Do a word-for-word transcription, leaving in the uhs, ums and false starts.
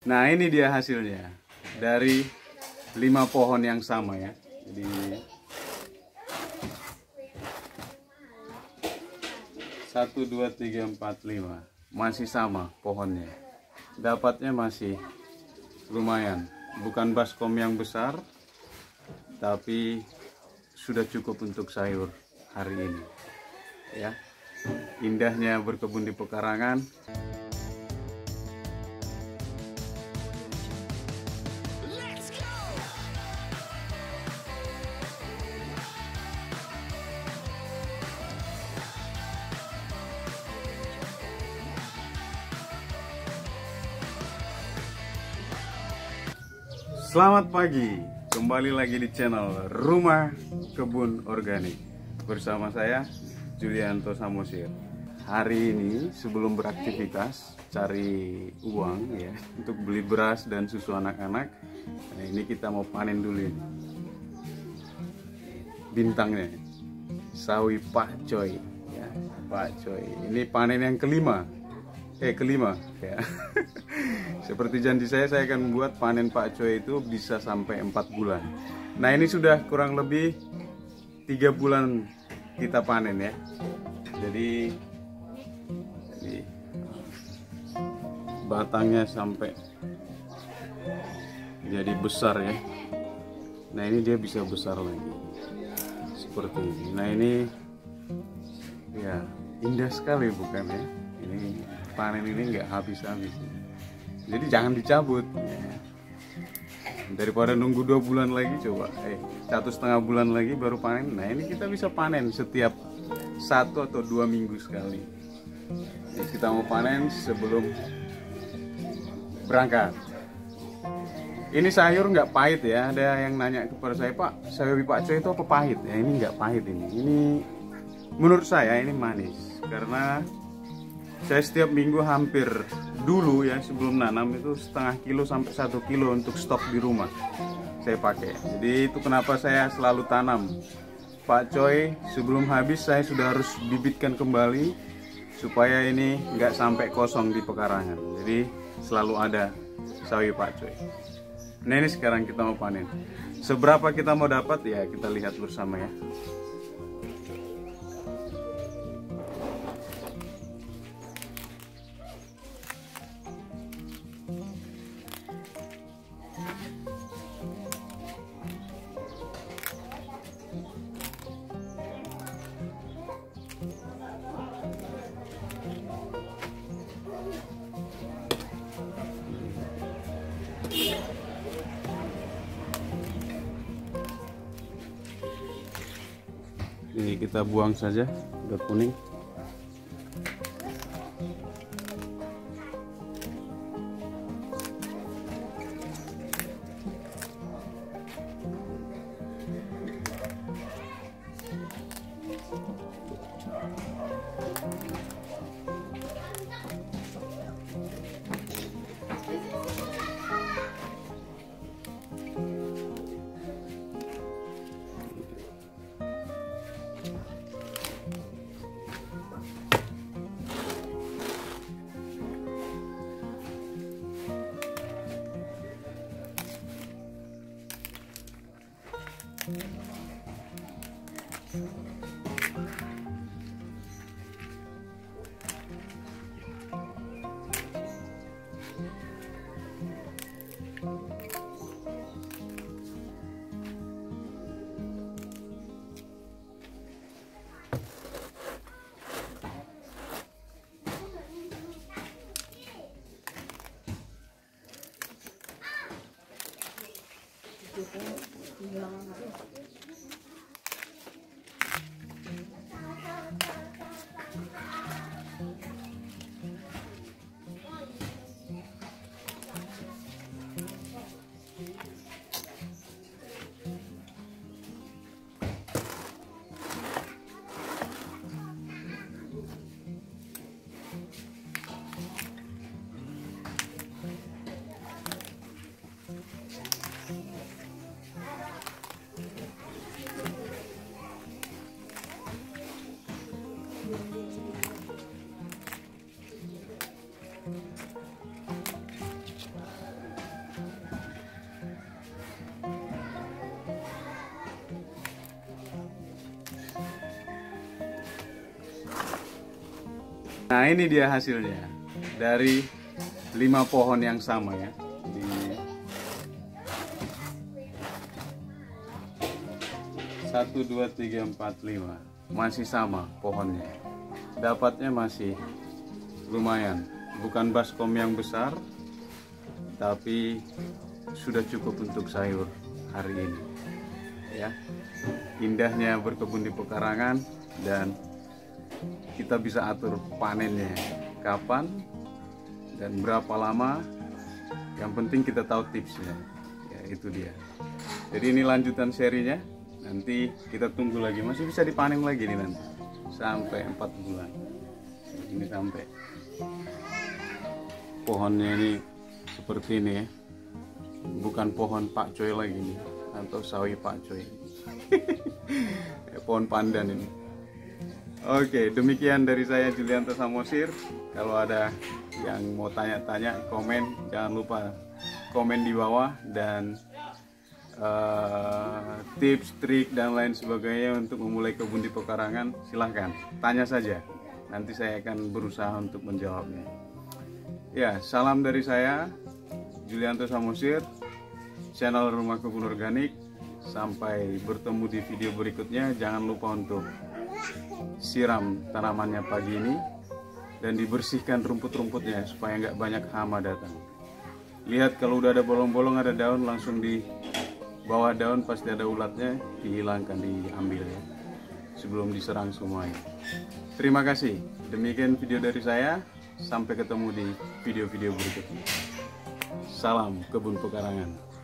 Nah, ini dia hasilnya dari lima pohon yang sama ya. Jadi satu, dua, tiga, empat, lima masih sama pohonnya. Dapatnya masih lumayan. Bukan baskom yang besar, tapi sudah cukup untuk sayur hari ini. Ya, indahnya berkebun di pekarangan. Selamat pagi, kembali lagi di channel Rumah Kebun Organik bersama saya Julianto Samosir. Hari ini sebelum beraktivitas cari uang ya untuk beli beras dan susu anak-anak, nah ini kita mau panen dulu ini. Bintangnya sawi Pak Coy ya, Pak Coy. Ini panen yang kelima. Eh kelima ya. Seperti janji saya, saya akan membuat panen Pak Coy itu bisa sampai empat bulan. Nah, ini sudah kurang lebih tiga bulan kita panen ya. Jadi, jadi batangnya sampai jadi besar ya. Nah, ini dia bisa besar lagi seperti ini. Nah, ini ya indah sekali bukan ya. Ini panen ini nggak habis-habis. Jadi jangan dicabut ya. Daripada nunggu dua bulan lagi, coba eh satu setengah bulan lagi baru panen. Nah, ini kita bisa panen setiap satu atau dua minggu sekali. Jadi kita mau panen sebelum berangkat. Ini sayur nggak pahit ya. Ada yang nanya kepada saya, Pak, sawi Pak Coy itu apa pahit? Ya, ini nggak pahit ini. Ini menurut saya ini manis karena saya setiap minggu hampir dulu ya sebelum nanam itu setengah kilo sampai satu kilo untuk stok di rumah saya pakai. Jadi itu kenapa saya selalu tanam Pak Coy sebelum habis saya sudah harus bibitkan kembali supaya ini nggak sampai kosong di pekarangan. Jadi selalu ada sawi Pak Coy. Nah, ini sekarang kita mau panen. Seberapa kita mau dapat ya kita lihat bersama ya. Ini kita buang saja, udah kuning. Nah, ini dia hasilnya dari lima pohon yang sama ya. Di satu, dua, tiga, empat, lima masih sama pohonnya. Dapatnya masih lumayan. Bukan baskom yang besar, tapi sudah cukup untuk sayur hari ini. Ya, indahnya berkebun di pekarangan, dan kita bisa atur panennya kapan dan berapa lama. Yang penting kita tahu tipsnya. Ya, itu dia. Jadi ini lanjutan serinya. Nanti kita tunggu lagi, masih bisa dipanen lagi nih nanti sampai empat bulan. Ini sampai pohonnya ini seperti ini ya. Bukan pohon Pak Coy lagi nih, atau sawi Pak Coy. Pohon pandan ini. Oke, demikian dari saya Julianto Samosir. Kalau ada yang mau tanya-tanya, komen, jangan lupa komen di bawah, dan uh, tips, trik dan lain sebagainya untuk memulai kebun di pekarangan, silahkan tanya saja. Nanti saya akan berusaha untuk menjawabnya. Ya, salam dari saya Julianto Samosir, channel Rumah Kebun Organik. Sampai bertemu di video berikutnya. Jangan lupa untuk siram tanamannya pagi ini dan dibersihkan rumput-rumputnya supaya nggak banyak hama datang. Lihat kalau udah ada bolong-bolong, ada daun, langsung di bawah daun pasti ada ulatnya, dihilangkan, diambil ya, sebelum diserang semuanya. Terima kasih. Demikian video dari saya. Sampai ketemu di video-video berikutnya. Salam kebun pekarangan.